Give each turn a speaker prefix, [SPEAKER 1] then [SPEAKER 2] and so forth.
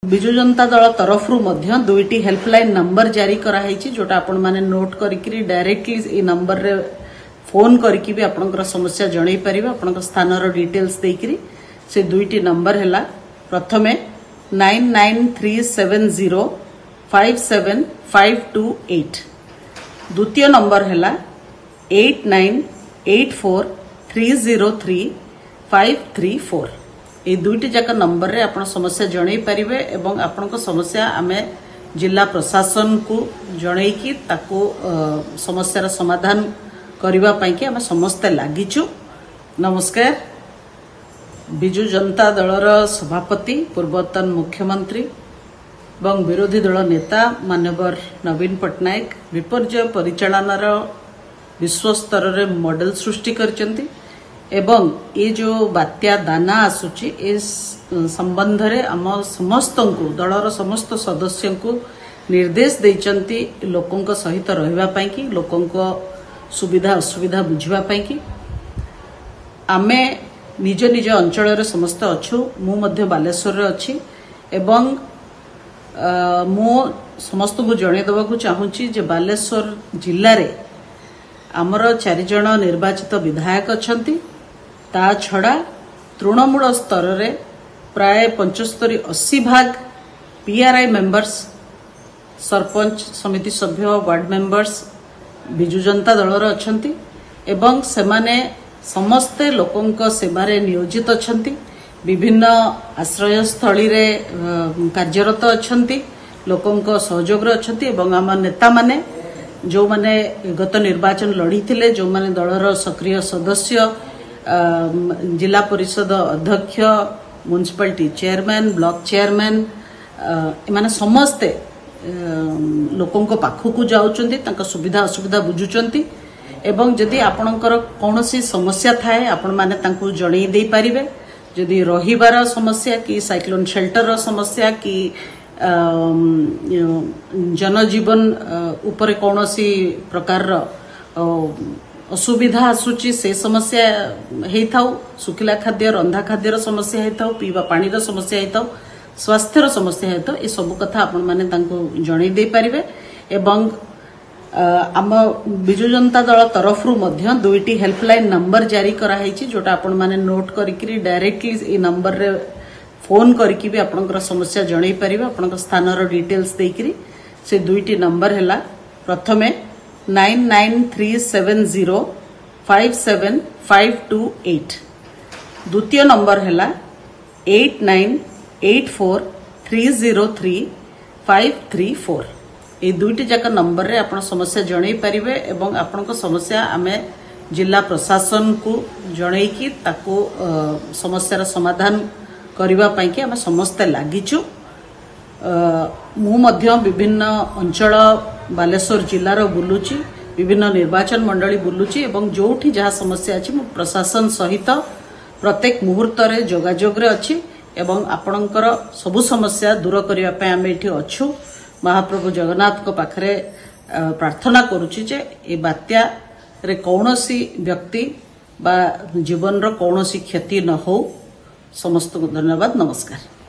[SPEAKER 1] विजु जनता दल तरफ दुईटी helpline number जारी कराई जोटा आपण माने नोट करी डायरेक्टली ए नंबर रे फोन करके भी आपनकर समस्या जणै परिबा आपनकर स्थान रो डिटेल्स देकरी से दुईटी नंबर हैला प्रथमे 9937057528 द्वितीय नंबर हैला 8984303534 ए दुईटी जाक नंबर रे आपण समस्या जणै परिबे एवं आपनकर समस्या आमे जिला प्रशासन को जणै की ताको समस्या रा समाधान करबा पई कि आमे समस्त लागिछु। नमस्कार। विजु जनता दलर सभापति पूर्वतन मुख्यमंत्री एवं विरोधी दल नेता माननीय नवीन पट्टनायक विपर्यय परिचालनार विश्वस्तर रे मॉडल सृष्टि करचंती एवं ये जो बात्या दाना आसुची इस संबंध रे आम समस्त को दलर समस्त सदस्य को निर्देश देचंती लोकों को सहित रहबा पई कि लोकों को सुविधा असुविधा बुझवा पई कि आमे निज निज अंचल रे समस्त अच्छु मु मध्य बालेश्वर रे अछि एवं मु समस्त को जणे देबा को चाहूची जे बालेश्वर जिल्ला रे आमर 4 जण निर्वाचित विधायक अछंती ता छड़ा तृणमूल स्तर रे प्राय 75-80 भाग पीआरआई मेंबर्स सरपंच समिति सभ्य वार्ड मेंबर्स विजु जनता दलर अछंती एवं सेमाने समस्ते लोकों सेवारे नियोजित अछंती विभिन्न आश्रय स्थली रे कार्यरत अछंती लोकों सहयोग अछंती एवं आम नेता माने जो माने गत निर्वाचन लड़ी थिले जो माने दलर सक्रिय सदस्य जिला परिषद अध्यक्ष म्युनिसिपालिटी चेयरमैन ब्लॉक चेयरमैन एमाने समस्ते लोकों पाखक जाउचंती तांका सुविधा असुविधा बुझुचंती एवं जदि आपणकर कौनसी समस्या थाए आपण माने तांकु जणै दे पारिबे जदि रहिबार समस्या कि साइक्लोन शेल्टर समस्या कि जनजीवन ऊपर कौनसी प्रकार असुविधा आसुची से समस्या हेई थाउ सुखिला खाद्य रंधा खाद्यर समस्या हेई थाउ पीवा पानी रो समस्या हेई थाउ स्वास्थ्यर समस्या हेई थाउ ए सब कथा आपण माने तांकु जणै दे पारिबे एवं आम विजु जनता दल तरफ दुईटी हेल्पलाइन नंबर जारी कराई जोटा आपण माने नोट करी डायरेक्टली ए नंबर रे फोन करके भी आपनकर समस्या जणै परिबा आपनकर स्थान रो डिटेल्स देकरी से दुईटी नंबर हैला प्रथमे 9937057528 द्वितीय नंबर हैला 8984303534 ए दुईटी जाक नंबर रे आपण समस्या जणै परिबे एवं आपनकर समस्या आमे जिला प्रशासन को जणै की ताको समस्या रा समाधान करबा पई कि आमे समस्त लागिछु। मु मध्य विभिन्न अंचल बालेश्वर जिल्लार बुलुची विभिन्न निर्वाचन मंडली बुलुची एवं जोठी जहा समस्या अछि मु प्रशासन सहित प्रत्येक मुहूर्त रे जोगाजोग रे अछि एवं आपणकर सबु समस्या दूर करबा पई आमे एठी अछु। महाप्रभु जगन्नाथ को पाखरे प्रार्थना करुची जे ए बात्या रे कौनसी व्यक्ति बा जीवन रो कौनसी क्षति न हो। समस्त को धन्यवाद। नमस्कार।